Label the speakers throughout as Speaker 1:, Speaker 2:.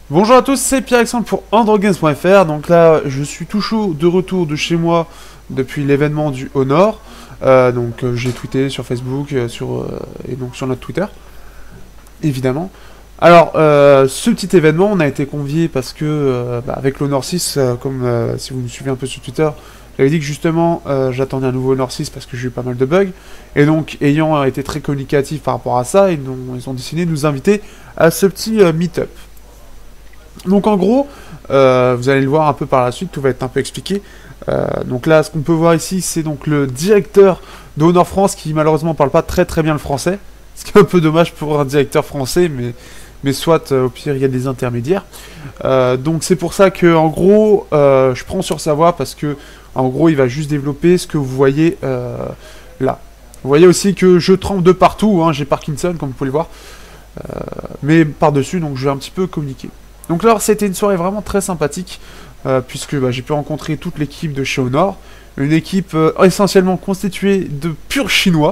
Speaker 1: Bonjour à tous, c'est Pierre-Alexandre pour AndroGames.fr. Donc là, je suis tout chaud de retour de chez moi depuis l'événement du Honor. J'ai tweeté sur Facebook et donc sur notre Twitter, évidemment. Alors, ce petit événement, on a été convié parce que, avec l'Honor 6, si vous me suivez un peu sur Twitter, j'avais dit que justement, j'attendais un nouveau Honor 6 parce que j'ai eu pas mal de bugs. Et donc, ayant été très communicatif par rapport à ça, ils ont décidé de nous inviter à ce petit meet-up. Donc en gros, vous allez le voir un peu par la suite, tout va être un peu expliqué. Donc là, ce qu'on peut voir ici, c'est donc le directeur d'Honor France qui malheureusement parle pas très très bien le français. Ce qui est un peu dommage pour un directeur français, mais soit au pire il y a des intermédiaires. Donc c'est pour ça que en gros, je prends sur sa voix parce que en gros il va juste développer ce que vous voyez là. Vous voyez aussi que je tremble de partout, hein, j'ai Parkinson comme vous pouvez le voir. Mais par-dessus, donc je vais un petit peu communiquer. Donc là, c'était une soirée vraiment très sympathique, puisque j'ai pu rencontrer toute l'équipe de chez Honor, une équipe essentiellement constituée de purs Chinois,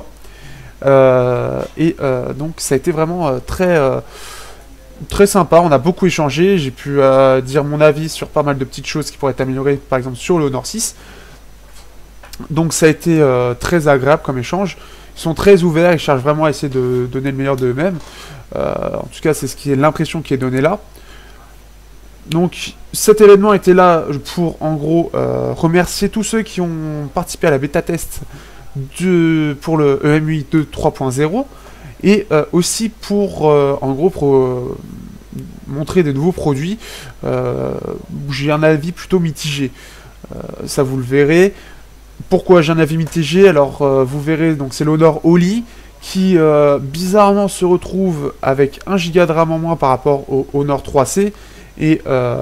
Speaker 1: donc ça a été vraiment très sympa, on a beaucoup échangé, j'ai pu dire mon avis sur pas mal de petites choses qui pourraient être améliorées, par exemple sur le Honor 6, donc ça a été très agréable comme échange, ils sont très ouverts, ils cherchent vraiment à essayer de donner le meilleur d'eux-mêmes, en tout cas c'est ce qui est l'impression qui est donnée là. Donc cet événement était là pour en gros remercier tous ceux qui ont participé à la bêta test pour le EMUI 2 3.0 et aussi pour en gros montrer des nouveaux produits où j'ai un avis plutôt mitigé. Ça vous le verrez. Pourquoi j'ai un avis mitigé? Alors vous verrez, donc c'est l'Honor Oli qui bizarrement se retrouve avec 1 Go de RAM en moins par rapport au Honor 3C et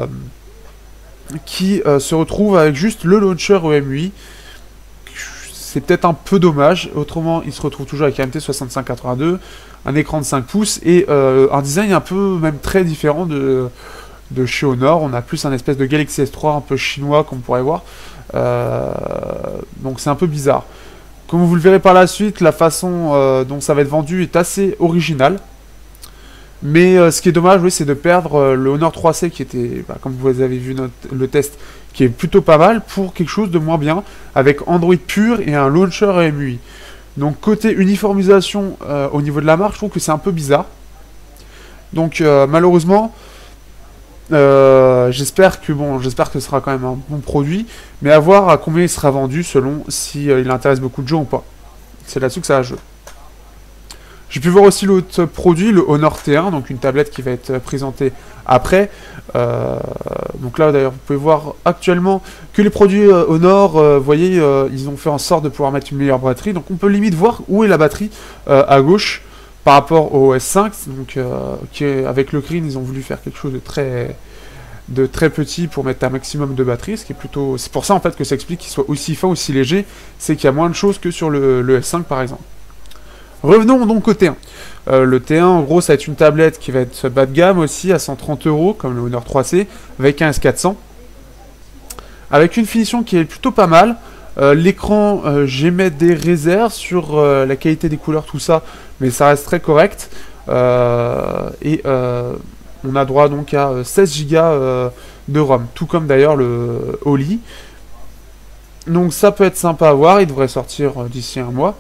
Speaker 1: qui se retrouve avec juste le launcher EMUI. C'est peut-être un peu dommage, autrement il se retrouve toujours avec un MT 6582, un écran de 5 pouces et un design un peu même très différent de chez Honor. On a plus un espèce de Galaxy S3 un peu chinois comme on pourrait voir, donc c'est un peu bizarre. Comme vous le verrez par la suite, la façon dont ça va être vendu est assez originale. Mais ce qui est dommage, oui, c'est de perdre le Honor 3C qui était, comme vous avez vu le test, qui est plutôt pas mal, pour quelque chose de moins bien, avec Android pur et un launcher EMUI. Donc côté uniformisation au niveau de la marque, je trouve que c'est un peu bizarre. Donc malheureusement, j'espère que ce sera quand même un bon produit, mais à voir à combien il sera vendu selon si il intéresse beaucoup de gens ou pas. C'est là-dessus que ça va jouer. J'ai pu voir aussi l'autre produit, le Honor T1, donc une tablette qui va être présentée après. Donc là d'ailleurs vous pouvez voir actuellement que les produits Honor, vous voyez, ils ont fait en sorte de pouvoir mettre une meilleure batterie. Donc on peut limite voir où est la batterie à gauche par rapport au S5. Donc avec le green ils ont voulu faire quelque chose de très petit pour mettre un maximum de batterie, ce qui est plutôt... C'est pour ça en fait que ça explique qu'il soit aussi fin, aussi léger, c'est qu'il y a moins de choses que sur le S5 par exemple. Revenons donc au T1. Le T1, en gros, ça va être une tablette qui va être bas de gamme aussi, à 130 €, comme le Honor 3C, avec un S400. Avec une finition qui est plutôt pas mal. L'écran, j'émets des réserves sur la qualité des couleurs, tout ça, mais ça reste très correct. On a droit donc à 16 Go de ROM, tout comme d'ailleurs le Oli. Donc ça peut être sympa à voir, il devrait sortir d'ici un mois.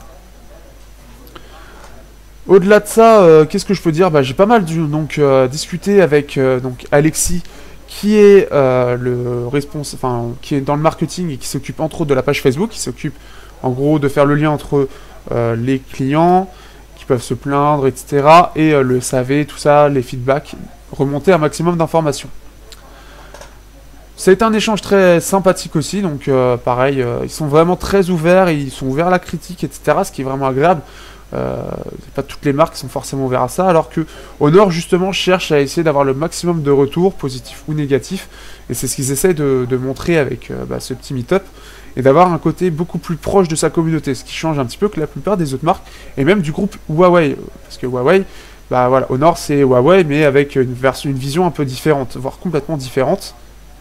Speaker 1: Au-delà de ça, qu'est-ce que je peux dire? J'ai pas mal discuté avec Alexis, qui est le responsable, qui est dans le marketing et qui s'occupe entre autres de la page Facebook, qui s'occupe en gros de faire le lien entre les clients qui peuvent se plaindre, etc. et le SAV, tout ça, les feedbacks, remonter un maximum d'informations. Ça a été un échange très sympathique aussi, donc pareil, ils sont vraiment très ouverts, ils sont ouverts à la critique, etc. Ce qui est vraiment agréable. Pas toutes les marques sont forcément ouvertes à ça, alors que Honor justement cherche à essayer d'avoir le maximum de retours, positifs ou négatifs, et c'est ce qu'ils essaient de montrer avec ce petit meet-up, et d'avoir un côté beaucoup plus proche de sa communauté, ce qui change un petit peu que la plupart des autres marques, et même du groupe Huawei, parce que Huawei, voilà, Honor c'est Huawei, mais avec une vision un peu différente, voire complètement différente.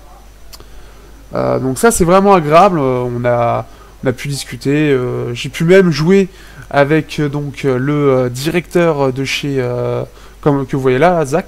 Speaker 1: Donc ça c'est vraiment agréable, on a pu discuter, j'ai pu même jouer avec le directeur de chez, comme que vous voyez là, Zach,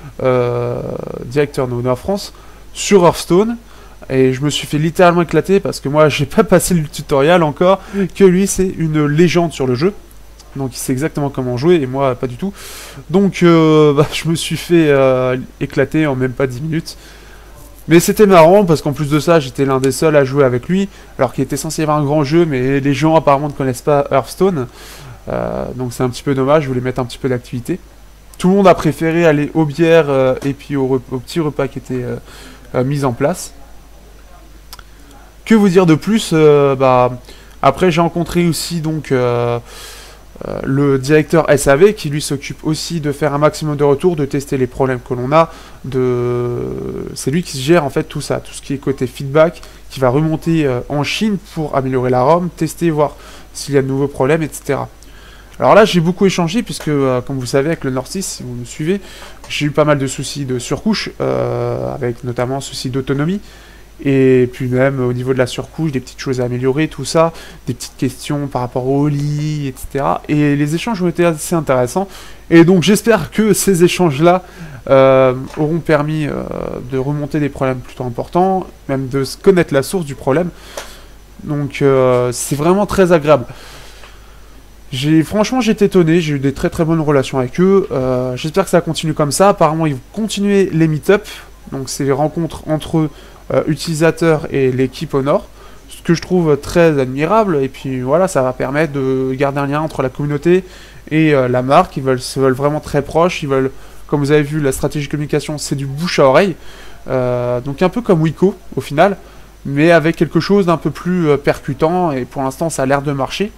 Speaker 1: directeur de Honor France, sur Hearthstone. Et je me suis fait littéralement éclater parce que moi j'ai pas passé le tutoriel encore, que lui c'est une légende sur le jeu. Donc il sait exactement comment jouer et moi pas du tout. Donc je me suis fait éclater en même pas 10 minutes. Mais c'était marrant parce qu'en plus de ça j'étais l'un des seuls à jouer avec lui. Alors qu'il était censé y avoir un grand jeu mais les gens apparemment ne connaissent pas Hearthstone. Donc c'est un petit peu dommage, je voulais mettre un petit peu d'activité. Tout le monde a préféré aller aux bières et puis au petit repas qui était mis en place. Que vous dire de plus après j'ai rencontré aussi donc le directeur SAV qui lui s'occupe aussi de faire un maximum de retours, de tester les problèmes que l'on a, c'est lui qui se gère en fait tout ça, tout ce qui est côté feedback, qui va remonter en Chine pour améliorer la ROM, tester, voir s'il y a de nouveaux problèmes, etc. Alors là j'ai beaucoup échangé puisque comme vous savez avec le Nord 6, si vous me suivez, j'ai eu pas mal de soucis de surcouche, avec notamment soucis d'autonomie. Et puis même au niveau de la surcouche, des petites choses à améliorer, tout ça, des petites questions par rapport au lit, etc. Et les échanges ont été assez intéressants. Et donc j'espère que ces échanges-là auront permis de remonter des problèmes plutôt importants, même de connaître la source du problème. Donc c'est vraiment très agréable. Franchement j'étais étonné, j'ai eu des très très bonnes relations avec eux. J'espère que ça continue comme ça. Apparemment ils vont continuer les meet-up, donc c'est les rencontres entre utilisateurs et l'équipe Honor, ce que je trouve très admirable. Et puis voilà, ça va permettre de garder un lien entre la communauté et la marque. Ils se veulent vraiment très proches. Ils veulent, comme vous avez vu, la stratégie de communication, c'est du bouche à oreille. Donc un peu comme Wiko au final, mais avec quelque chose d'un peu plus percutant. Et pour l'instant, ça a l'air de marcher.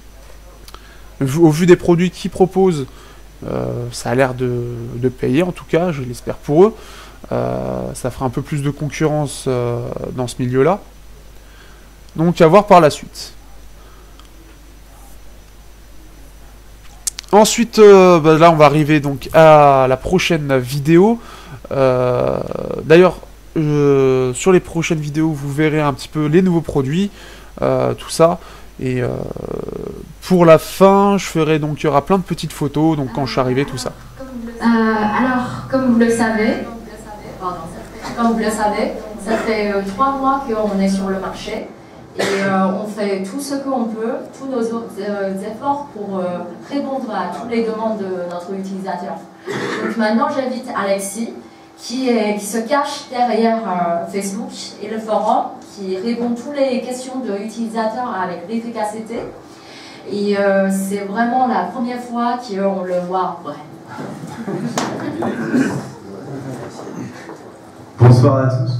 Speaker 1: Au vu des produits qu'ils proposent, ça a l'air de payer en tout cas, je l'espère pour eux. Ça fera un peu plus de concurrence dans ce milieu-là. Donc à voir par la suite. Ensuite, là on va arriver donc à la prochaine vidéo. D'ailleurs, sur les prochaines vidéos, vous verrez un petit peu les nouveaux produits, tout ça. Et pour la fin, je ferai donc, il y aura plein de petites photos, donc quand je suis arrivé, tout ça.
Speaker 2: Alors, comme vous le savez, ça fait 3 mois qu'on est sur le marché et on fait tout ce qu'on peut, tous nos efforts pour répondre à toutes les demandes de notre utilisateur. Donc maintenant j'invite Alexis qui se cache derrière Facebook et le forum, qui répond toutes les questions de l'utilisateur avec l'efficacité. Et c'est vraiment la première fois qu'on le voit vrai.
Speaker 3: Bonsoir à tous.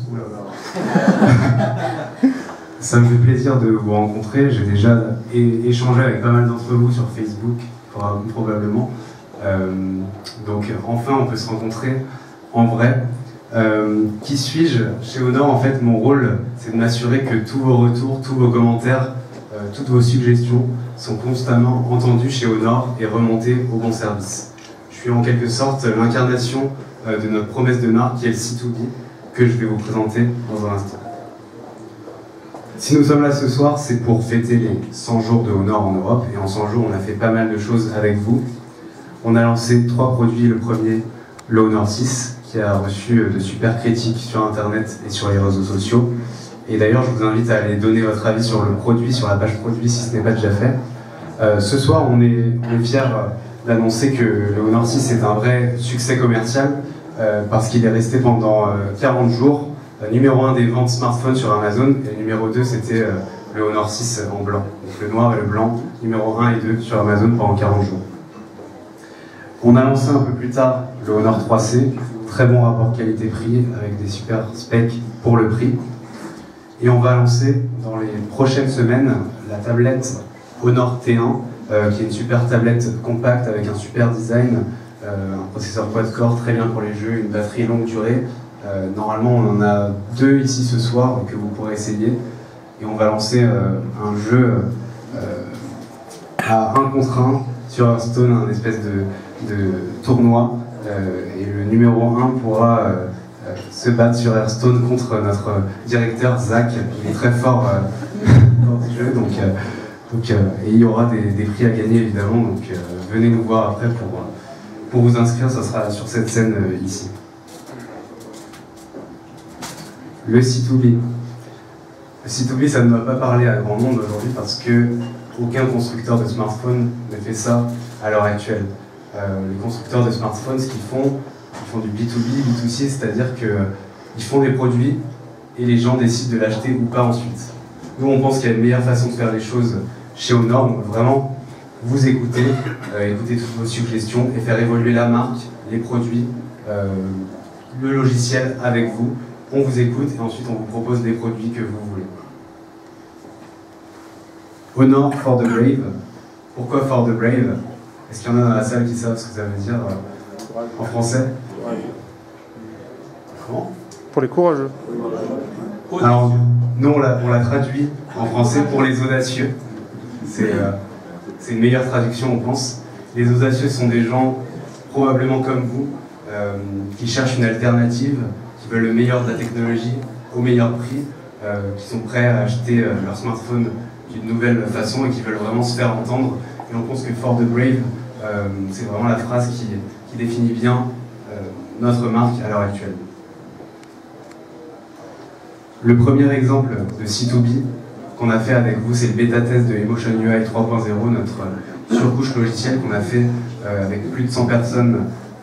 Speaker 3: Ça me fait plaisir de vous rencontrer. J'ai déjà échangé avec pas mal d'entre vous sur Facebook, probablement. Donc enfin on peut se rencontrer en vrai. Qui suis-je? Chez Honor, en fait, mon rôle, c'est de m'assurer que tous vos retours, tous vos commentaires, toutes vos suggestions sont constamment entendus chez Honor et remontés au bon service. Je suis en quelque sorte l'incarnation de notre promesse de marque qui est le C2B, que je vais vous présenter dans un instant. Si nous sommes là ce soir, c'est pour fêter les 100 jours de Honor en Europe, et en 100 jours, on a fait pas mal de choses avec vous. On a lancé 3 produits. Le premier, le Honor 6, qui a reçu de super critiques sur Internet et sur les réseaux sociaux. Et d'ailleurs, je vous invite à aller donner votre avis sur le produit, sur la page produit, si ce n'est pas déjà fait. Ce soir, on est fiers d'annoncer que le Honor 6 est un vrai succès commercial, parce qu'il est resté pendant 40 jours numéro 1 des ventes smartphones sur Amazon, et numéro 2 c'était le Honor 6 en blanc. Donc le noir et le blanc, numéro 1 et 2 sur Amazon pendant 40 jours. On a lancé un peu plus tard le Honor 3C, très bon rapport qualité-prix avec des super specs pour le prix. Et on va lancer dans les prochaines semaines la tablette Honor T1, qui est une super tablette compacte avec un super design, un processeur quad-core très bien pour les jeux, une batterie longue durée. Normalement on en a 2 ici ce soir que vous pourrez essayer. Et on va lancer un jeu à 1 contre 1 sur Hearthstone, un espèce de tournoi. Et le numéro 1 pourra se battre sur Hearthstone contre notre directeur Zach. Il est très fort dans ce jeu, et il y aura des prix à gagner évidemment, donc venez nous voir après Pour vous inscrire, ça sera sur cette scène ici. Le C2B. Le C2B, ça ne va pas parler à grand monde aujourd'hui parce que aucun constructeur de smartphone ne fait ça à l'heure actuelle. Les constructeurs de smartphones, ce qu'ils font, ils font du B2B, B2C, c'est-à-dire qu'ils font des produits et les gens décident de l'acheter ou pas ensuite. Nous, on pense qu'il y a une meilleure façon de faire les choses chez Honor, donc vraiment vous écouter, écouter toutes vos suggestions et faire évoluer la marque, les produits, le logiciel avec vous. On vous écoute et ensuite on vous propose des produits que vous voulez. Honor for the Brave. Pourquoi for the Brave? Est-ce qu'il y en a dans la salle qui savent ce que ça veut dire en français? Comment?
Speaker 1: Pour les courageux.
Speaker 3: Alors, nous on l'a traduit en français pour les audacieux. C'est une meilleure traduction, on pense. Les audacieux sont des gens, probablement comme vous, qui cherchent une alternative, qui veulent le meilleur de la technologie au meilleur prix, qui sont prêts à acheter leur smartphone d'une nouvelle façon et qui veulent vraiment se faire entendre. Et on pense que For the Brave, c'est vraiment la phrase qui définit bien notre marque à l'heure actuelle. Le premier exemple de C2B qu'on a fait avec vous, c'est le bêta test de Emotion UI 3.0, notre surcouche logicielle qu'on a fait avec plus de 100 personnes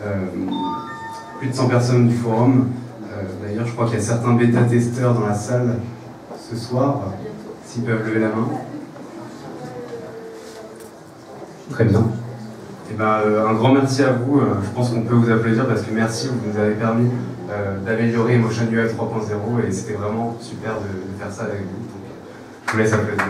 Speaker 3: du forum. D'ailleurs, je crois qu'il y a certains bêta-testeurs dans la salle ce soir, s'ils peuvent lever la main. Très bien. Et ben, un grand merci à vous. Je pense qu'on peut vous applaudir parce que merci, vous nous avez permis d'améliorer Emotion UI 3.0 et c'était vraiment super de faire ça avec vous. Donc, je vous laisse applaudir.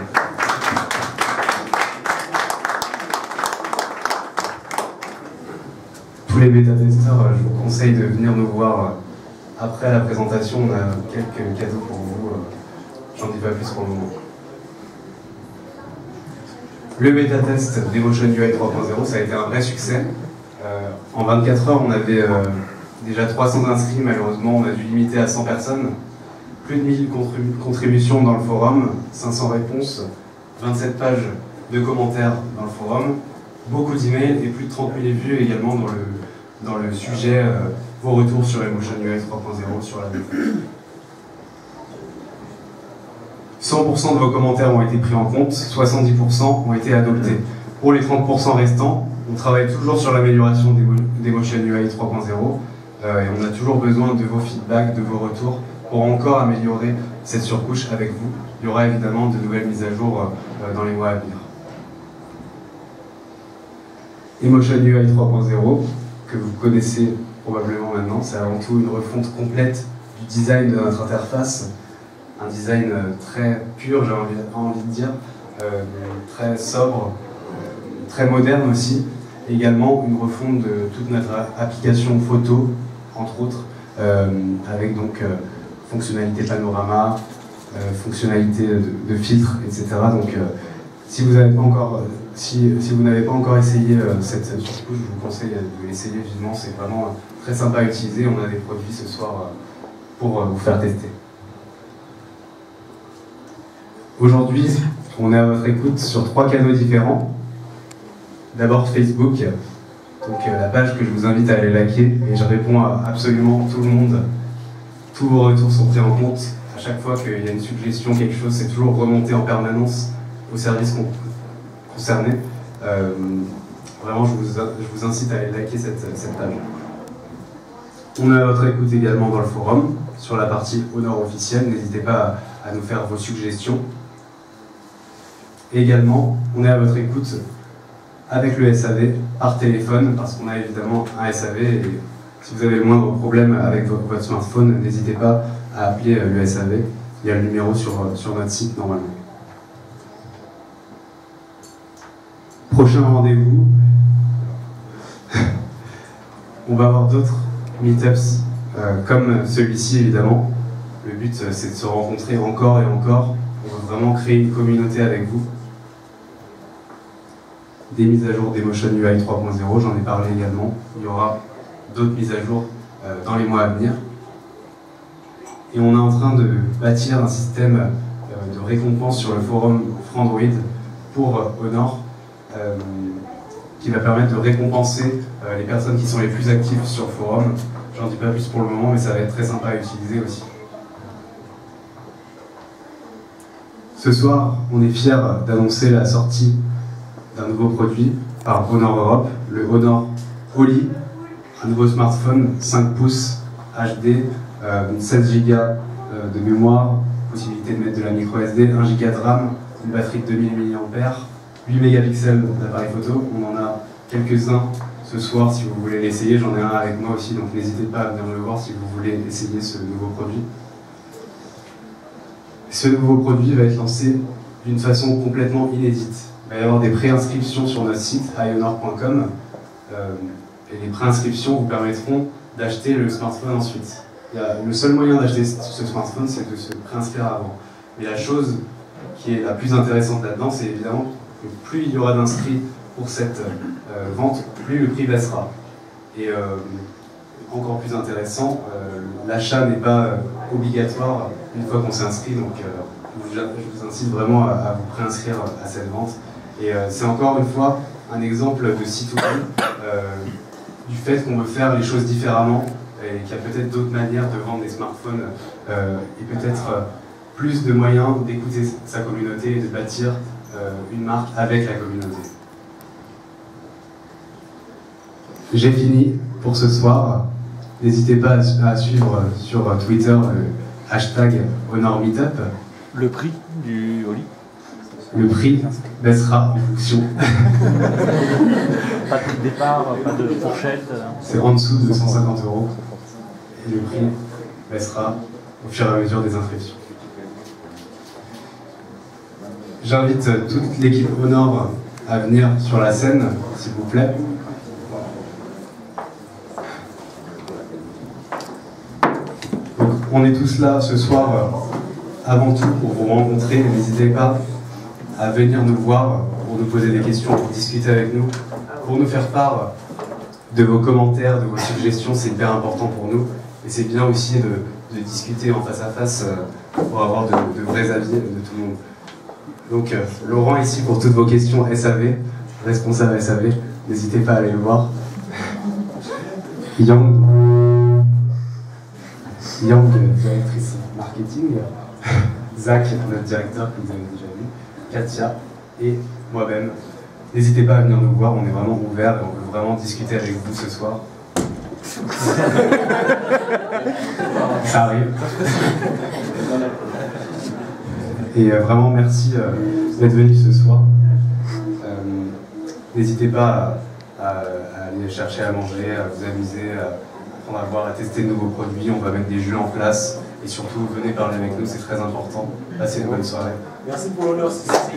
Speaker 3: Tous les bêta-testeurs, je vous conseille de venir nous voir après la présentation. On a quelques cadeaux pour vous. J'en dis pas plus pour le moment. Le bêta-test d'Emotion UI 3.0, ça a été un vrai succès. En 24 heures, on avait déjà 300 inscrits. Malheureusement, on a dû limiter à 100 personnes. Plus de 1000 contributions dans le forum, 500 réponses, 27 pages de commentaires dans le forum, beaucoup d'emails et plus de 30 000 vues également dans le sujet vos retours sur Emotion UI 3.0 sur la défense. 100% de vos commentaires ont été pris en compte, 70% ont été adoptés. Pour les 30% restants, on travaille toujours sur l'amélioration d'Emotion UI 3.0 et on a toujours besoin de vos feedbacks, de vos retours pour encore améliorer cette surcouche avec vous. Il y aura évidemment de nouvelles mises à jour dans les mois à venir. Emotion UI 3.0, que vous connaissez probablement maintenant, c'est avant tout une refonte complète du design de notre interface. Un design très pur, j'ai envie de dire, très sobre, très moderne aussi. Également une refonte de toute notre application photo, entre autres, avec donc fonctionnalité panorama, fonctionnalité de filtre, etc. Donc si vous n'avez pas encore essayé cette surcouche, je vous conseille de l'essayer vivement, c'est vraiment très sympa à utiliser. On a des produits ce soir pour vous faire tester. Aujourd'hui, on est à votre écoute sur 3 canaux différents. D'abord Facebook, donc la page que je vous invite à aller liker, et je réponds à absolument tout le monde. Tous vos retours sont pris en compte. À chaque fois qu'il y a une suggestion, quelque chose, c'est toujours remonté en permanence au service concerné. Vraiment, je vous incite à aller liker cette page. On est à votre écoute également dans le forum, sur la partie Honor officielle. N'hésitez pas à nous faire vos suggestions. Également, on est à votre écoute avec le SAV par téléphone, parce qu'on a évidemment un SAV et si vous avez le moindre problème avec votre smartphone, n'hésitez pas à appeler le SAV. Il y a le numéro sur notre site normalement. Prochain rendez-vous, on va avoir d'autres meetups comme celui-ci évidemment. Le but c'est de se rencontrer encore et encore. On veut vraiment créer une communauté avec vous. Des mises à jour d'Emotion UI 3.0, j'en ai parlé également. Il y aura d'autres mises à jour dans les mois à venir. Et on est en train de bâtir un système de récompense sur le forum Frandroid pour Honor qui va permettre de récompenser les personnes qui sont les plus actives sur le forum. J'en dis pas plus pour le moment, mais ça va être très sympa à utiliser aussi. Ce soir, on est fiers d'annoncer la sortie d'un nouveau produit par Honor Europe, le Honor Oli, un nouveau smartphone 5 pouces HD, 16 Go de mémoire, possibilité de mettre de la micro SD, 1 Go de RAM, une batterie de 2000 mAh, 8 mégapixels d'appareil photo. On en a quelques-uns ce soir si vous voulez l'essayer. J'en ai un avec moi aussi, donc n'hésitez pas à venir me voir si vous voulez essayer ce nouveau produit. Ce nouveau produit va être lancé d'une façon complètement inédite. Il va y avoir des préinscriptions sur notre site ionor.com et les préinscriptions vous permettront d'acheter le smartphone ensuite. Le seul moyen d'acheter ce smartphone, c'est de se préinscrire avant. Mais la chose qui est la plus intéressante là-dedans, c'est évidemment que plus il y aura d'inscrits pour cette vente, plus le prix baissera. Et encore plus intéressant, l'achat n'est pas obligatoire une fois qu'on s'est inscrit, donc je vous incite vraiment à vous préinscrire à cette vente. Et c'est encore une fois un exemple de site web du fait qu'on veut faire les choses différemment et qu'il y a peut-être d'autres manières de vendre des smartphones et peut-être plus de moyens d'écouter sa communauté et de bâtir une marque avec la communauté. J'ai fini pour ce soir. N'hésitez pas à suivre sur Twitter le hashtag HonorMeetup.
Speaker 4: Le prix du Oli?
Speaker 3: Le prix baissera en fonction.
Speaker 4: Pas de prix de départ, pas de fourchette.
Speaker 3: C'est en dessous de 150 €. Et le prix baissera au fur et à mesure des inscriptions. J'invite toute l'équipe Honor à venir sur la scène, s'il vous plaît. Donc, on est tous là ce soir avant tout pour vous rencontrer. N'hésitez pas à venir nous voir pour nous poser des questions, pour discuter avec nous, pour nous faire part de vos commentaires, de vos suggestions. C'est hyper important pour nous. Et c'est bien aussi de discuter en face à face pour avoir de vrais avis de tout le monde. Donc Laurent ici pour toutes vos questions SAV, responsable SAV, n'hésitez pas à aller le voir. Yang, directrice marketing, Zach, notre directeur que vous avez déjà vu, Katia et moi-même. N'hésitez pas à venir nous voir, on est vraiment ouverts et on veut vraiment discuter avec vous ce soir. Ça arrive. Et vraiment merci d'être venu ce soir. N'hésitez pas à aller chercher à manger, à vous amuser, à apprendre à boire, à tester de nouveaux produits. On va mettre des jeux en place. Et surtout, venez parler avec nous, c'est très important. Passez une bonne soirée.
Speaker 5: Merci pour l'honneur.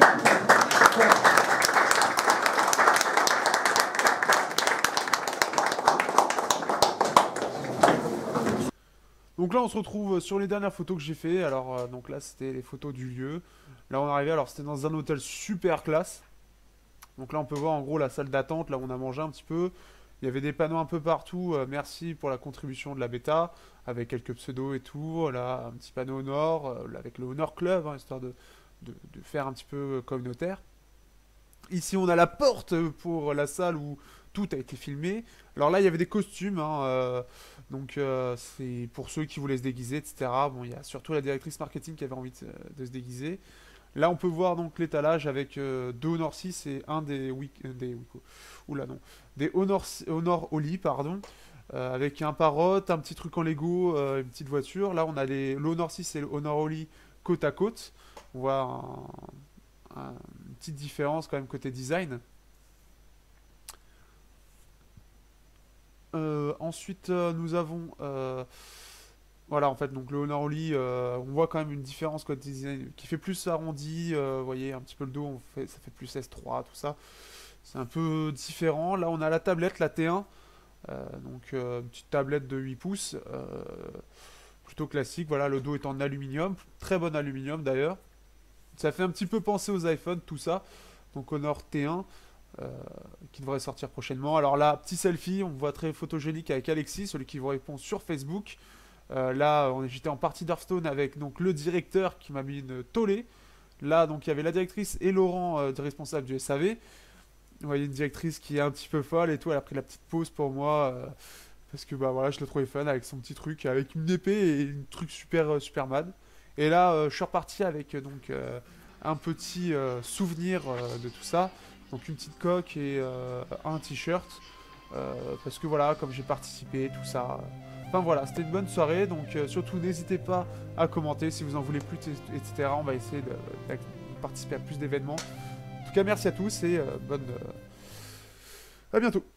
Speaker 1: Donc là on se retrouve sur les dernières photos que j'ai fait. Alors donc là c'était les photos du lieu. Là on est arrivé, alors c'était dans un hôtel super classe. Donc là on peut voir en gros la salle d'attente, là où on a mangé un petit peu. Il y avait des panneaux un peu partout, merci pour la contribution de la bêta, avec quelques pseudos et tout. Là un petit panneau Honor, avec le Honor Club, hein, histoire de faire un petit peu communautaire. Ici on a la porte pour la salle où tout a été filmé. Alors là il y avait des costumes, hein, donc c'est pour ceux qui voulaient se déguiser, etc. Bon, il y a surtout la directrice marketing qui avait envie de se déguiser. Là on peut voir donc l'étalage avec deux Honor 6 et un des Honor Oli, pardon. Avec un parotte, un petit truc en Lego, une petite voiture. Là on a le Honor 6 et le Honor Oli côte à côte. On voit une petite différence quand même côté design. Ensuite nous avons voilà en fait donc le Honor Oli, on voit quand même une différence côté design qui fait plus arrondi, vous voyez un petit peu le dos, ça fait plus S3, tout ça, c'est un peu différent. Là on a la tablette, la T1, donc une petite tablette de 8 pouces, plutôt classique. Voilà, le dos est en aluminium, très bon aluminium d'ailleurs, ça fait un petit peu penser aux iPhones tout ça. Donc Honor T1 qui devrait sortir prochainement. Alors là, petit selfie, on voit très photogénique avec Alexis, celui qui vous répond sur Facebook. Là, j'étais en partie d'Hearthstone avec donc le directeur qui m'a mis une tollée. Là, donc il y avait la directrice et Laurent, responsable du SAV. Vous voyez une directrice qui est un petit peu folle et tout, elle a pris la petite pause pour moi. Parce que bah voilà, je l'ai trouvé fun avec son petit truc, avec une épée et un truc super Superman. Et là, je suis reparti avec donc un petit souvenir de tout ça. Donc une petite coque et un t-shirt. Parce que voilà, comme j'ai participé, tout ça. Enfin voilà, c'était une bonne soirée. Donc surtout, n'hésitez pas à commenter si vous en voulez plus, etc. On va essayer de participer à plus d'événements. En tout cas, merci à tous et à bientôt.